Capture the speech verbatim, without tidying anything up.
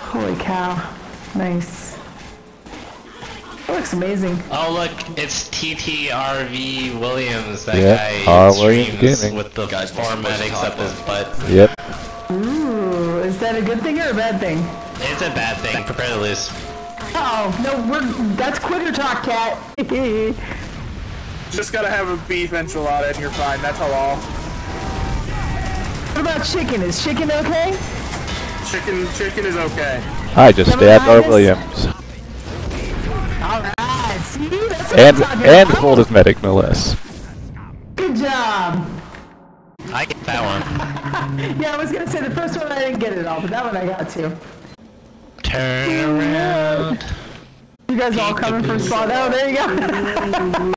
Holy cow. Nice. That looks amazing. Oh look, it's T T R V Williams, that yeah, guy R. streams Williams Gaming. with the Guys, four medics up his butt. Yep. Ooh, is that a good thing or a bad thing? It's a bad thing, prepare to lose. Uh oh, no, we're, that's quitter talk, cat. Just gotta have a beef enchilada and you're fine, that's all. What about chicken? Is chicken okay? Chicken, chicken is okay. I just Never stabbed mind R. this. Williams. Alright, see? That's what And, I'm talking and about. pulled his medic, no less. Good job. I get that one. Yeah, I was gonna say the first one I didn't get it all, but that one I got to. Turn around. You guys all coming from spawn? Oh, there you go.